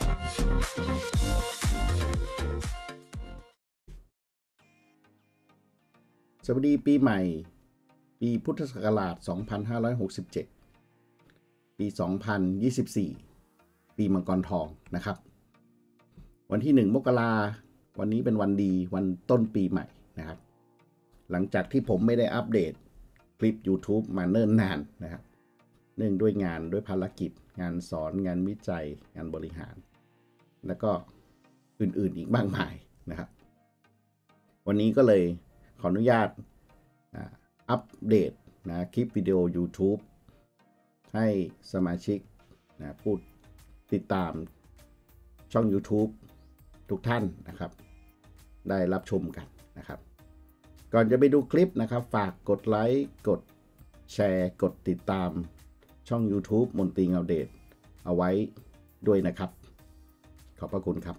สวัสดีปีใหม่ปีพุทธศักราช 2567 ปี 2024 ปีมังกรทองนะครับวันที่ 1 มกราวันนี้เป็นวันดีวันต้นปีใหม่นะครับหลังจากที่ผมไม่ได้อัปเดตคลิป YouTube มาเนิ่นนานนะครับเนื่องด้วยงานด้วยภารกิจงานสอนงานวิจัยงานบริหารแล้วก็อื่นๆอีกมากมายนะครับวันนี้ก็เลยขออนุญาตอัปเดตคลิปวิดีโอ YouTube ให้สมาชิกผู้ติดตามช่อง YouTube ทุกท่านนะครับได้รับชมกันนะครับก่อนจะไปดูคลิปนะครับฝากกดไลค์กดแชร์กดติดตามช่อง YouTube มนตรีเงาเดชเอาไว้ด้วยนะครับขอบพระคุณครับ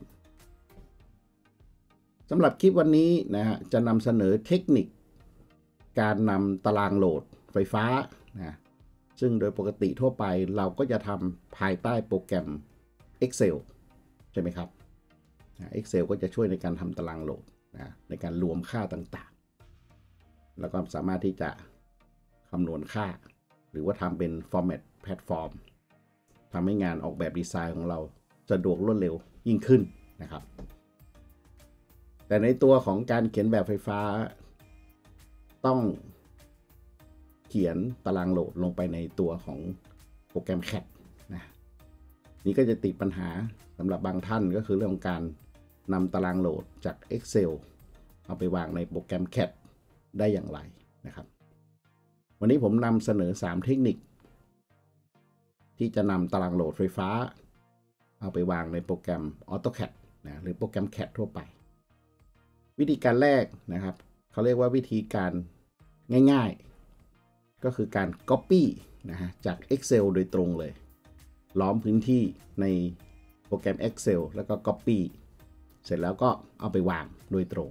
สำหรับคลิปวันนี้จะนำเสนอเทคนิคการนำตารางโหลดไฟฟ้าซึ่งโดยปกติทั่วไปเราก็จะทำภายใต้โปรแกรม Excel ใช่ไหมครับ Excel ก็จะช่วยในการทำตารางโหลดในการรวมค่าต่างๆแล้วก็สามารถที่จะคำนวณค่าหรือว่าทำเป็น Format Platform ทำให้งานออกแบบดีไซน์ของเราสะดวกรวดเร็วยิ่งขึ้นนะครับแต่ในตัวของการเขียนแบบไฟฟ้าต้องเขียนตารางโหลดลงไปในตัวของโปรแกรม CAD นี่ก็จะติดปัญหาสำหรับบางท่านก็คือเรื่องของการนำตารางโหลดจาก Excel เอาไปวางในโปรแกรม CAD ได้อย่างไรนะครับวันนี้ผมนำเสนอ3เทคนิคที่จะนำตารางโหลดไฟฟ้าเอาไปวางในโปรแกรม AutoCAD หรือโปรแกรม CAD ทั่วไปวิธีการแรกนะครับเขาเรียกว่าวิธีการง่ายๆก็คือการ Copy จาก Excel โดยตรงเลยล้อมพื้นที่ในโปรแกรม Excel แล้วก็ Copy เสร็จแล้วก็เอาไปวางโดยตรง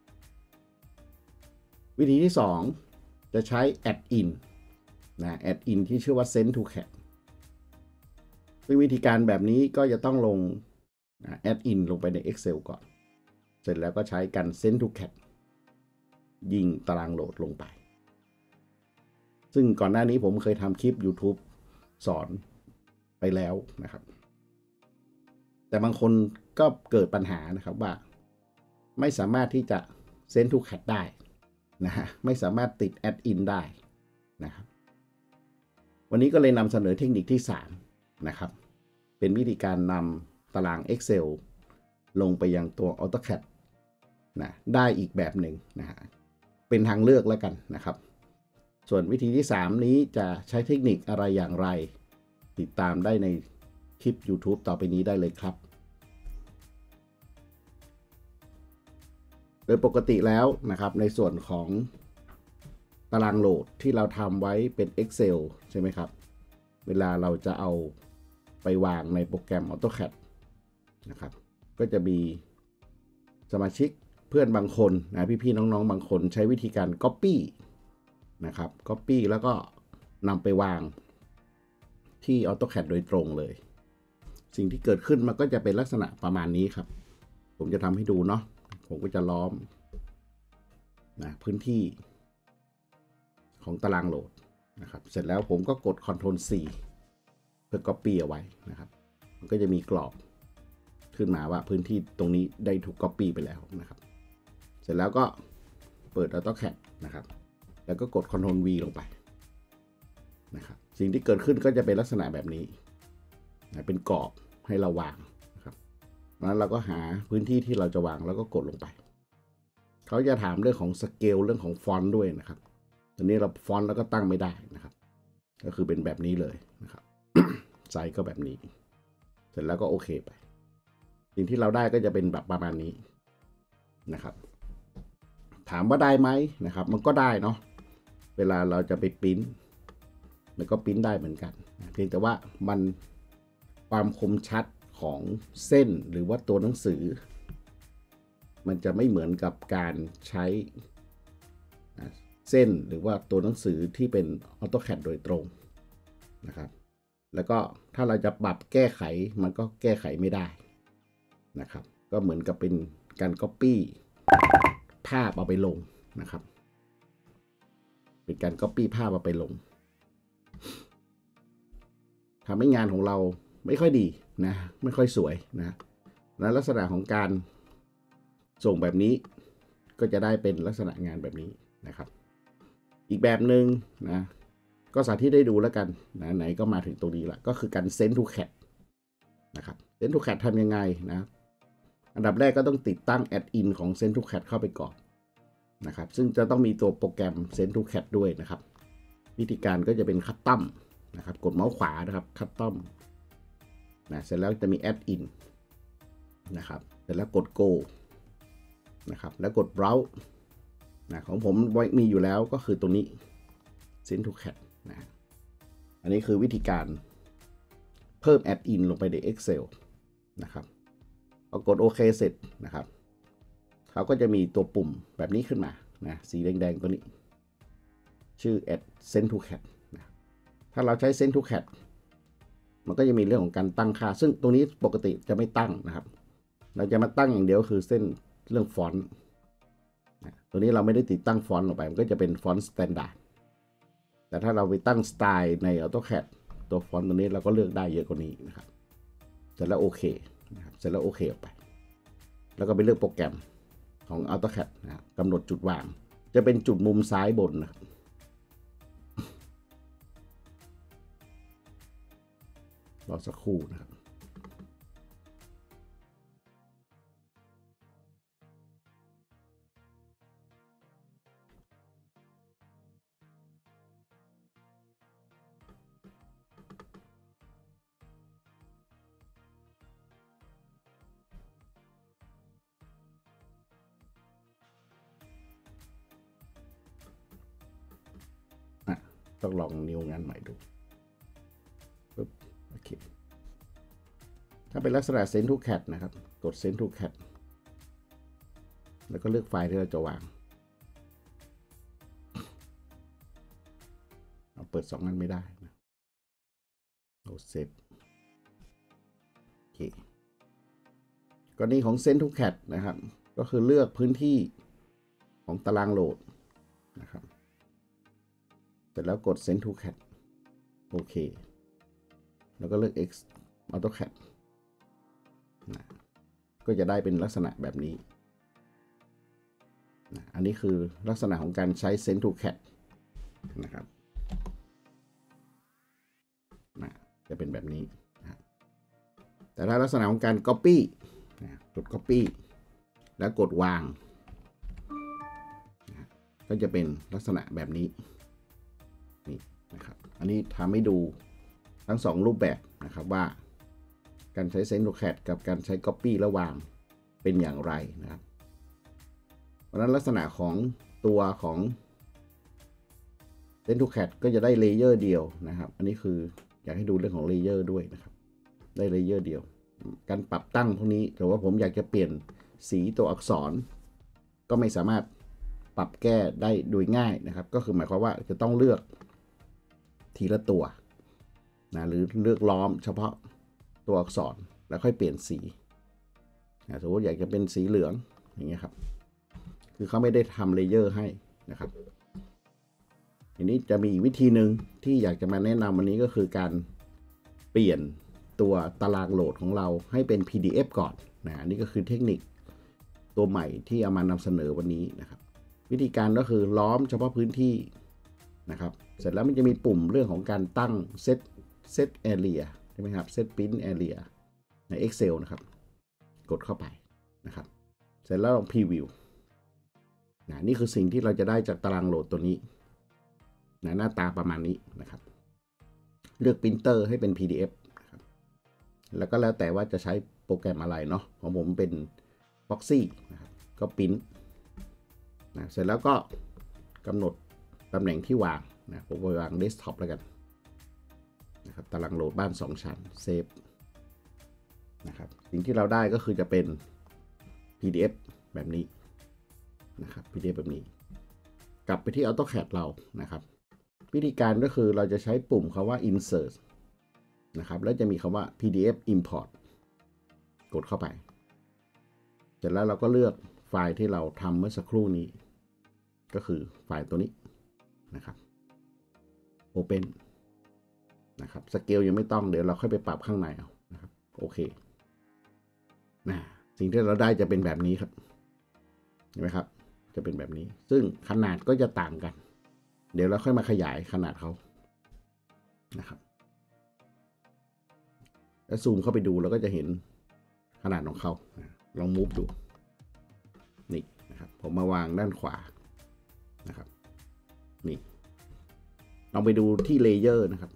วิธีที่2จะใช้ Add-in Add-in ที่ชื่อว่า Send to CAD ซึ่งวิธีการแบบนี้ก็จะต้องลง Add-in ลงไปใน Excel ก่อนเสร็จแล้วก็ใช้การ Send to CAD ยิงตารางโหลดลงไปซึ่งก่อนหน้านี้ผมเคยทำคลิป YouTube สอนไปแล้วนะครับแต่บางคนก็เกิดปัญหานะครับว่าไม่สามารถที่จะ Send to CAD ได้ไม่สามารถติด Add-in ได้นะครับวันนี้ก็เลยนำเสนอเทคนิคที่3นะครับเป็นวิธีการนำตาราง Excel ลงไปยังตัว AutoCAD ได้อีกแบบหนึ่งเป็นทางเลือกแล้วกันนะครับส่วนวิธีที่3นี้จะใช้เทคนิคอะไรอย่างไรติดตามได้ในคลิป YouTube ต่อไปนี้ได้เลยครับโดยปกติแล้วนะครับในส่วนของตารางโหลดที่เราทำไว้เป็น Excel ใช่ไหมครับเวลาเราจะเอาไปวางในโปรแกรม AutoCAD นะครับก็จะมีสมาชิกเพื่อนบางคนพี่ๆน้องๆบางคนใช้วิธีการ Copy นะครับ Copy แล้วก็นำไปวางที่ AutoCAD โดยตรงเลยสิ่งที่เกิดขึ้นมันก็จะเป็นลักษณะประมาณนี้ครับผมจะทำให้ดูเนาะผมก็จะล้อมพื้นที่ของตารางโหลดนะครับเสร็จแล้วผมก็กด Ctrl C เพื่อ Copy เอาไว้นะครับมันก็จะมีกรอบขึ้นมาว่าพื้นที่ตรงนี้ได้ถูก Copy ไปแล้วนะครับเสร็จแล้วก็เปิด AutoCAD นะครับแล้วก็กด Ctrl V ลงไปนะครับสิ่งที่เกิดขึ้นก็จะเป็นลักษณะแบบนี้เป็นกรอบให้เราวางนะครับแล้วเราก็หาพื้นที่ที่เราจะวางแล้วก็กดลงไปเขาจะถามเรื่องของสเกลเรื่องของฟอนต์ด้วยนะครับตอนนี้เราฟอนต์แล้วก็ตั้งไม่ได้นะครับก็คือเป็นแบบนี้เลยนะครับ ไซส์ก็แบบนี้เสร็จแล้วก็โอเคไปสิ่งที่เราได้ก็จะเป็นแบบประมาณนี้นะครับถามว่าได้ไหมนะครับมันก็ได้เนาะเวลาเราจะไปปริ้นมันก็ปริ้นได้เหมือนกันเพียงแต่ว่ามันความคมชัดของเส้นหรือว่าตัวหนังสือมันจะไม่เหมือนกับการใช้เส้นหรือว่าตัวหนังสือที่เป็น AutoCAD โดยตรงนะครับแล้วก็ถ้าเราจะปรับแก้ไขมันก็แก้ไขไม่ได้นะครับก็เหมือนกับเป็นการ Copy ภาพเอาไปลงนะครับเป็นการ Copy ภาพเอาไปลงทำให้งานของเราไม่ค่อยดีนะไม่ค่อยสวยนะและลักษณะของการส่งแบบนี้ก็จะได้เป็นลักษณะงานแบบนี้นะครับอีกแบบหนึ่งนะก็สาธิตได้ดูแล้วกันนะไหนก็มาถึงตรงนี้ละก็คือการ Send to CAD นะครับ Send to CAD ทำยังไงนะอันดับแรกก็ต้องติดตั้งแอดอินของ Send to CAD เข้าไปก่อนนะครับซึ่งจะต้องมีตัวโปรแกรม Send to CAD ด้วยนะครับวิธีการก็จะเป็นคัสตอมนะครับกดเมาส์ขวานะครับคัสตอมนะเสร็จแล้วจะมีแอดอินนะครับเสร็จแล้วกด Go นะครับแล้วกด Browse นะของผมมีอยู่แล้วก็คือตรงนี้ Send to CAD นะอันนี้คือวิธีการเพิ่มแอดอินลงไปใน Excel นะครับพอกดโอเคเสร็จนะครับเขาก็จะมีตัวปุ่มแบบนี้ขึ้นมานะสีแดงๆตัวนี้ชื่อ Add Send to CAD นะถ้าเราใช้ Send to CAD มันก็จะมีเรื่องของการตั้งค่าซึ่งตรงนี้ปกติจะไม่ตั้งนะครับเราจะมาตั้งอย่างเดียวคือเส้นเรื่องฟอนต์นะตัวนี้เราไม่ได้ติดตั้งฟอนต์ลงไปมันก็จะเป็นฟอนต์สแตนดาร์ดแต่ถ้าเราไปตั้งสไตล์ใน AutoCAD ตัวฟอนต์ตัวนี้เราก็เลือกได้เยอะกว่านี้นะครับเสร็จแล้วโอเคนะครับเสร็จแล้วโอเคออกไปแล้วก็ไปเลือกโปรแกรมของ AutoCAD นะครับกำหนดจุดวางจะเป็นจุดมุมซ้ายบนนะครับรอสักครู่นะครับต้องลองนิ้วงานใหม่ดูปึ๊บโอเคถ้าเป็นลักษณะ Send to CAD นะครับกด Send to CAD แล้วก็เลือกไฟล์ที่เราจะวางเอาเปิด2อันไม่ได้นะเอาเซฟโอเคกรณีของ Send to CAD นะครับก็คือเลือกพื้นที่ของตารางโหลดนะครับเสร็จแล้วกด Send to CAD โอเคแล้วก็เลือก X AutoCAD นะก็จะได้เป็นลักษณะแบบนี้นะอันนี้คือลักษณะของการใช้ Send to CAD นะครับนะจะเป็นแบบนี้นะแต่ถ้าลักษณะของการ Copy นะกด Copy แล้วกดวางนะก็จะเป็นลักษณะแบบนี้นี่นะครับอันนี้ทำให้ดูทั้ง2รูปแบบนะครับว่าการใช้ Send to CAD กับการใช้ Copy และวางเป็นอย่างไรนะครับเพราะนั้นลักษณะของตัวของ Send to CAD ก็จะได้เลเยอร์เดียวนะครับอันนี้คืออยากให้ดูเรื่องของเลเยอร์ด้วยนะครับได้เลเยอร์เดียวการปรับตั้งพวกนี้แต่ว่าผมอยากจะเปลี่ยนสีตัวอักษรก็ไม่สามารถปรับแก้ได้โดยง่ายนะครับก็คือหมายความว่าจะต้องเลือกทีละตัวนะหรือเลือกล้อมเฉพาะตัวอักษรแล้วค่อยเปลี่ยนสีนะสมมติอยากจะเป็นสีเหลืองอย่างเงี้ยครับคือเขาไม่ได้ทำเลเยอร์ให้นะครับทีนี้จะมีอีกวิธีหนึ่งที่อยากจะมาแนะนำวันนี้ก็คือการเปลี่ยนตัวตารางโหลดของเราให้เป็น PDF ก่อนนะอันนี้ก็คือเทคนิคตัวใหม่ที่เอามานำเสนอวันนี้นะครับวิธีการก็คือล้อมเฉพาะพื้นที่นะครับเสร็จแล้วมันจะมีปุ่มเรื่องของการตั้ง set area ใช่ไหมครับ set print area ใน Excel นะครับกดเข้าไปนะครับเสร็จแล้วลอง preview นะนี่คือสิ่งที่เราจะได้จากตารางโหลดตัวนี้นะหน้าตาประมาณนี้นะครับเลือก printer ให้เป็น PDF นะครับแล้วก็แล้วแต่ว่าจะใช้โปรแกรมอะไรเนาะของผมเป็น Proxy นะครับก็พิมพ์นะเสร็จแล้วก็กำหนดตำแหน่งที่วางนะผมวางเดสก์ท็อปแล้วกันนะครับตารางโหลดบ้าน2ชั้นเซฟนะครับสิ่งที่เราได้ก็คือจะเป็น PDF แบบนี้นะครับ PDF แบบนี้กลับไปที่ AutoCAD เรานะครับวิธีการก็คือเราจะใช้ปุ่มคำว่า insert นะครับแล้วจะมีคำว่า PDF import กดเข้าไปเสร็จแล้วเราก็เลือกไฟล์ที่เราทำเมื่อสักครู่นี้ก็คือไฟล์ตัวนี้นะครับ Open นะครับสเกลยังไม่ต้องเดี๋ยวเราค่อยไปปรับข้างในเอานะครับโอเคสิ่งที่เราได้จะเป็นแบบนี้ครับเห็นไหมครับจะเป็นแบบนี้ซึ่งขนาดก็จะต่างกันเดี๋ยวเราค่อยมาขยายขนาดเขานะครับแล้วซูมเข้าไปดูเราก็จะเห็นขนาดของเขาลองมูฟดูนี่นะครับผมมาวางด้านขวานะครับนี่ลองไปดูที่เลเยอร์นะครับ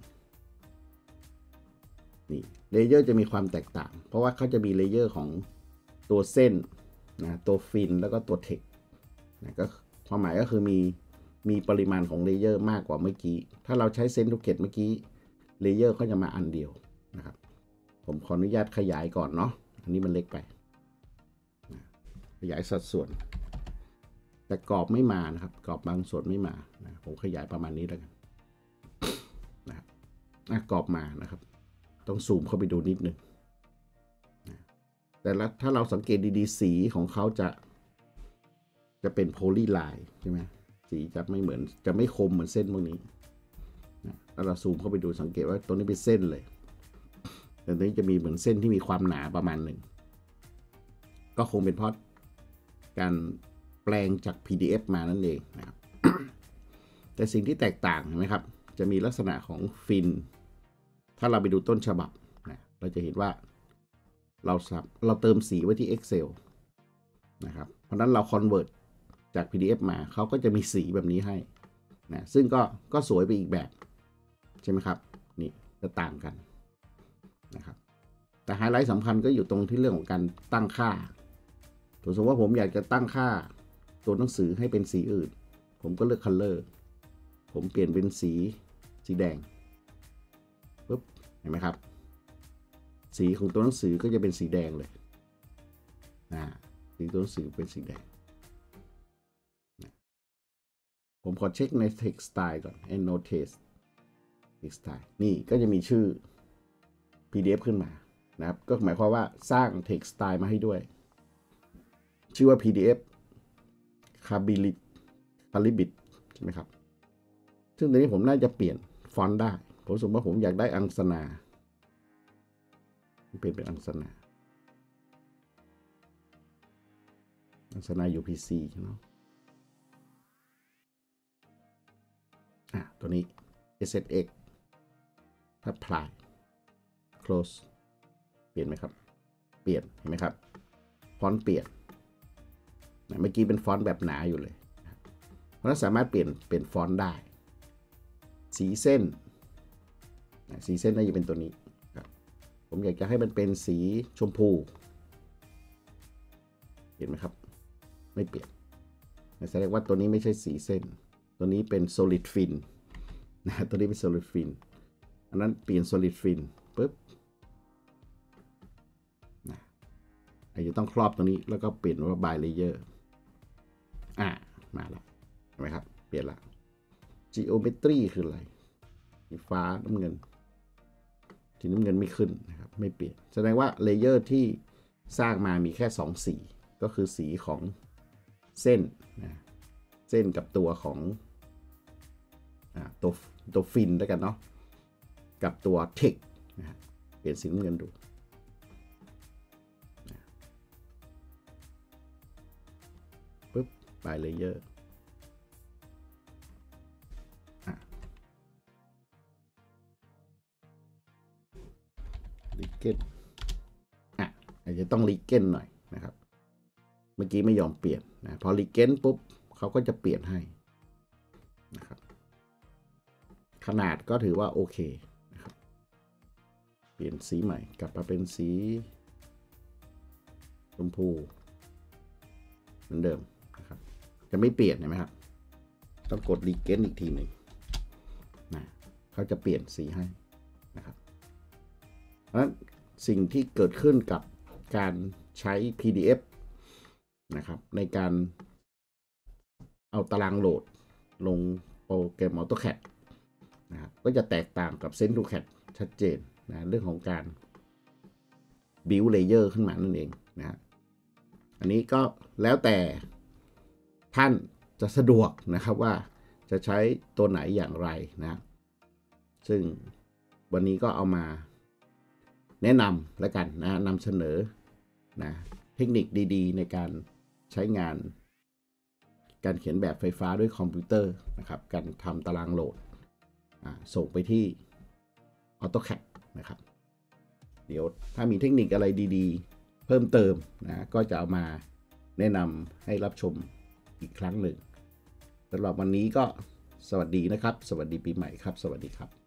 นี่เลเยอร์จะมีความแตกต่างเพราะว่าเขาจะมีเลเยอร์ของตัวเส้นนะตัวฟินแล้วก็ตัวเทคนะก็ความหมายก็คือมีปริมาณของเลเยอร์มากกว่าเมื่อกี้ถ้าเราใช้เซนทูเกตเมื่อกี้เลเยอร์เขาจะมาอันเดียวนะครับผมขออนุญาตขยายก่อนเนาะอันนี้มันเล็กไปขยายสัดส่วนแต่กรอบไม่มานะครับกรอบบางส่วนไม่มานะผมขยายประมาณนี้แล้วกันนะครับกรอบมานะครับต้องซูมเข้าไปดูนิดนึงนะแต่ละถ้าเราสังเกตดีๆสีของเขาจะเป็นโพลีไลน์ใช่ไหมสีจะไม่เหมือนจะไม่คมเหมือนเส้นพวกนี้นะแล้วเราซูมเข้าไปดูสังเกตว่าตัวนี้เป็นเส้นเลยแต่ตัวนี้จะมีเหมือนเส้นที่มีความหนาประมาณหนึ่งก็คงเป็นเพราะการแปลงจาก PDF มานั่นเองนะครับ แต่สิ่งที่แตกต่างเห็นไหมครับจะมีลักษณะของฟินถ้าเราไปดูต้นฉบับนะเราจะเห็นว่าเราเติมสีไว้ที่ Excel นะครับเพราะนั้นเรา convert จาก PDF มาเขาก็จะมีสีแบบนี้ให้นะซึ่งก็สวยไปอีกแบบใช่ไหมครับนี่จะต่างกันนะครับแต่ไฮไลท์สำคัญก็อยู่ตรงที่เรื่องของการตั้งค่าสมมติว่าผมอยากจะตั้งค่าตัวหนังสือให้เป็นสีอื่นผมก็เลือก color ผมเปลี่ยนเป็นสีแดงปุ๊บเห็นไหมครับสีของตัวหนังสือก็จะเป็นสีแดงเลยสีตัวหนังสือเป็นสีแดงผมขอเช็คใน text style ก่อน annotate text style นี่ก็จะมีชื่อ PDF ขึ้นมานะครับก็หมายความว่าสร้าง text style มาให้ด้วยชื่อว่า PDF Calibit ใช่ไหมครับซึ่งตอนนี้ผมน่าจะเปลี่ยนฟอนต์ได้ผมสมมติว่าผมอยากได้อังสนาเปลี่ยนเป็นอังสนา UPC เนาะตัวนี้ SSX Apply Close เปลี่ยนไหมครับเปลี่ยนเห็นไหมครับฟอนต์เปลี่ยนเมื่อกี้เป็นฟอนต์แบบหนาอยู่เลยเพราะฉะนั้นสามารถเปลี่ยนฟอนต์ได้สีเส้นน่าจะเป็นตัวนี้ครับผมอยากจะให้มันเป็นสีชมพูเห็นไหมครับไม่เปลี่ยนแสดงว่าตัวนี้ไม่ใช่สีเส้นตัวนี้เป็น solid fin นะตัวนี้เป็น solid fin อันนั้นเปลี่ยน solid fin ปุ๊บอาจจะต้องครอบตัวนี้แล้วก็เปลี่ยนว่า by layer มาแล้วเห็นไหมครับเปลี่ยนละ geometry คืออะไรสีฟ้าน้ำเงินสีน้ำเงินไม่ขึ้นนะครับไม่เปลี่ยนแสดงว่าเลเยอร์ที่สร้างมามีแค่2สีก็คือสีของเส้นเส้นกับตัวของตัวฟินด้วยกันเนาะกับตัวเทคเปลี่ยนสีน้ำเงินดูปุ๊บ by layerลิเกนอาจจะต้องลิเกนหน่อยนะครับเมื่อกี้ไม่ยอมเปลี่ยนนะพอลิเกนปุ๊บเขาก็จะเปลี่ยนให้นะครับขนาดก็ถือว่าโอเคนะครับเปลี่ยนสีใหม่กลับมาเป็นสีชมพูเหมือนเดิมนะครับจะไม่เปลี่ยนใช่ไหมครับต้องกดลิเกนอีกทีหนึ่งนะเขาจะเปลี่ยนสีให้นะครับเพราะฉะนั้นสิ่งที่เกิดขึ้นกับการใช้ PDF นะครับในการเอาตารางโหลดลงโปรแกรม AutoCAD นะครับก็จะแตกต่างกับ Send2CAD ชัดเจนนะเรื่องของการ build layer ขึ้นมานั่นเองนะอันนี้ก็แล้วแต่ท่านจะสะดวกนะครับว่าจะใช้ตัวไหนอย่างไรนะซึ่งวันนี้ก็เอามาแนะนำแล้วกันนะนำเสนอนะเทคนิคดีๆในการใช้งานการเขียนแบบไฟฟ้าด้วยคอมพิวเตอร์นะครับการทำตารางโหลดส่งไปที่ AutoCAD นะครับเดี๋ยวถ้ามีเทคนิคอะไรดีๆเพิ่มเติมนะก็จะเอามาแนะนำให้รับชมอีกครั้งหนึ่งสำหรับวันนี้ก็สวัสดีนะครับสวัสดีปีใหม่ครับสวัสดีครับ